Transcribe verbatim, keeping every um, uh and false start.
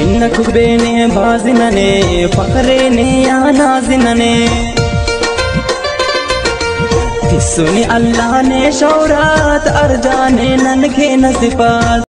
इन्न कुबेने बाजिनने फकरे ने या नाजिनने सुनी अल्लाह ने शौरात अर्जाने नन के नसिफात